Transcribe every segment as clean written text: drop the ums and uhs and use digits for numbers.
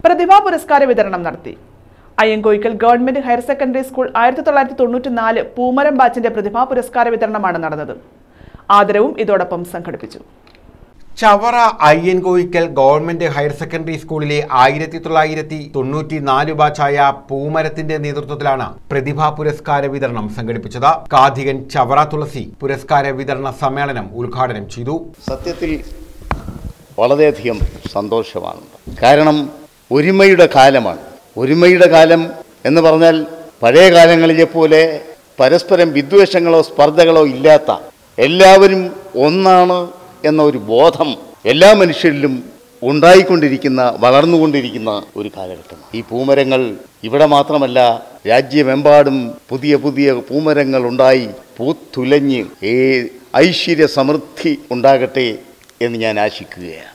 പ്രതിഭാ പുരസ്കാര വിതരണം നടത്തി. Ayyankoyikkal government higher secondary school 1994 Poomaram ബാച്ചിന്റെ പ്രതിഭാ പുരസ്കാര വിതരണമാണ് നടന്നത്. ആദരവും ഇതോടൊപ്പം സംഘടിപ്പിച്ചു. Chavara Ayyankoyikkal government higher secondary സ്കൂളിലെ 1994 ബാച്ചായ പൂമരത്തിന്റെ നേതൃത്വത്തിലാണ് പ്രതിഭാ പുരസ്കാര വിതരണം സംഘടിപ്പിച്ചത്. കാഥികൻ ചവറ തുളസി പുരസ്കാര വിതരണ സമ്മേളനം ഉദ്ഘാടനം ചെയ്തു. സത്യത്തിൽ വളരെയധികം സന്തോഷമാണ്. കാരണം ഒരുമയുടെ കാലമാണ്. ഒരുമയുടെ കാലം എന്ന് പറഞ്ഞാൽ പഴയ കാലങ്ങളിലെ പോലെ പരസ്പരം വിദ്വേഷങ്ങളോ സ്പർദ്ധകളോ ഇല്ലാത്ത, എല്ലാവരും ഒന്നാണ് എന്ന ഒരു ബോധം എല്ലാ മനുഷ്യരിലും ഉണ്ടായിക്കൊണ്ടിരിക്കുന്ന, വളർന്നുകൊണ്ടിരിക്കുന്ന ഒരു കാലഘട്ടം. ഈ പൂമരങ്ങൾ ഇവിടെ മാത്രമല്ല, രാജ്യമെമ്പാടും പുതിയ പുതിയ പൂമരങ്ങൾ ഉണ്ടായി പൂത്തുലഞ്ഞ് ഐശ്വര്യ സമൃദ്ധി ഉണ്ടാകട്ടെ എന്ന് ഞാൻ ആശിക്കുകയാണ്.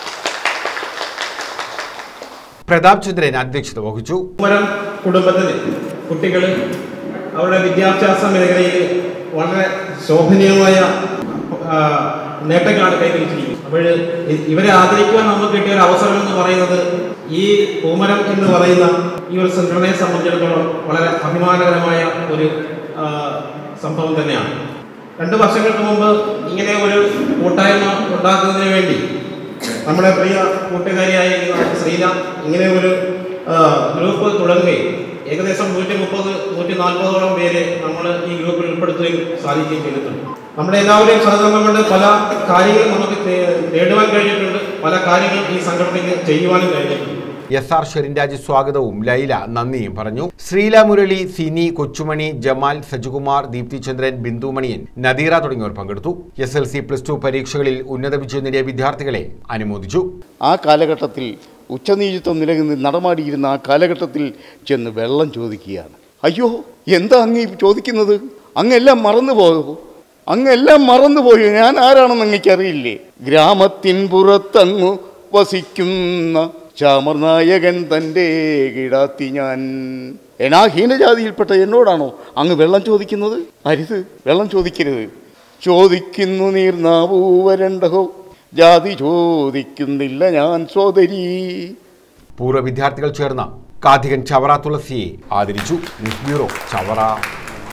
പ്രതാപ് ചന്ദ്രൻ അധ്യക്ഷത വഹിച്ചു. പൂമരം കുടുംബത്തിന് കുട്ടികൾ അവരുടെ വിദ്യാഭ്യാസ മേഖലയിൽ വളരെ ശോഭനീയമായ നേട്ടങ്ങളാണ് കൈവരിച്ചിരിക്കുന്നത്. അപ്പോൾ ഇവരെ ആദരിക്കുവാൻ നമുക്ക് കിട്ടിയ ഒരു അവസരം എന്ന് പറയുന്നത് ഈ പൂമരം എന്ന് പറയുന്ന ഈ ഒരു സംഘടനയെ സംബന്ധിച്ചിടത്തോളം വളരെ അഭിമാനകരമായ ഒരു സംഭവം തന്നെയാണ്. 2 വർഷങ്ങൾക്ക് മുമ്പ് ഇങ്ങനെ ഒരു കൂട്ടായ്മ ഉണ്ടാക്കുന്നതിന് വേണ്ടി നമ്മുടെ പ്രിയ കൂട്ടുകാരിയായ ശ്രീല ഇങ്ങനെ ഒരു ഗ്രൂപ്പ് തുടങ്ങുകയും ഏകദേശം 130-140ഓളം പേരെ നമ്മൾ ഈ ഗ്രൂപ്പിൽ ഉൾപ്പെടുത്തുകയും സാധിക്കുകയും ചെയ്തിട്ടുണ്ട്. നമ്മുടെ എല്ലാവരെയും സഹകരണം കൊണ്ട് പല കാര്യങ്ങളും നമുക്ക് നേടുവാൻ കഴിഞ്ഞിട്ടുണ്ട്. പല കാര്യങ്ങളും ഈ സംഘടനയ്ക്ക് ചെയ്യുവാനും കഴിഞ്ഞിട്ടുണ്ട്. SR ഷെറിൻരാജ് സ്വാഗതവും ലൈല നന്ദിയും പറഞ്ഞു. ശ്രീല മുരളി, സിനി, കൊച്ചുമണി, ജമാൽ, സജുകുമാർ, ദീപ്തിചന്ദ്രൻ, ബിന്ദുമണിയൻ, നദീറ തുടങ്ങിയവർ പങ്കെടുത്തു. SLC +2 പരീക്ഷകളിൽ ഉന്നത വിജയം നേടിയ വിദ്യാർത്ഥികളെ അനുമോദിച്ചു. ആ കാലഘട്ടത്തിൽ ഉച്ചനീചിത്വം നിലനിന്ന് നടമാടിയിരുന്ന ആ കാലഘട്ടത്തിൽ ചെന്ന് വെള്ളം ചോദിക്കുകയാണ്. അയ്യോ, എന്താ അങ്ങ് ചോദിക്കുന്നത്? അങ്ങെല്ലാം മറന്നുപോയോ? അങ്ങെല്ലാം മറന്നുപോയോ? ഞാൻ ആരാണെന്ന് അങ്ങേക്കറിയില്ലേ? ഗ്രാമത്തിൻ പുറത്തങ്ങു വസിക്കുന്ന ചാമർനായകൻ തൻ്റെ കിടാത്തി ഞാൻ. എന്നാ ഹീനജാതിയിൽപ്പെട്ട എന്നോടാണോ അങ്ങ് വെള്ളം ചോദിക്കുന്നത്? അരുത്, വെള്ളം ചോദിക്കരുത്. ചോദിക്കുന്നു നീർനാവൂ വരണ്ടഹോ, ജാതി ചോദിക്കുന്നില്ല ഞാൻ സോദരി. പൂർവ്വ വിദ്യാർത്ഥികൾ ചേർന്ന കാഥികൻ ചവറ തുളസിയെ ആദരിച്ചു. News bureau, Chavara.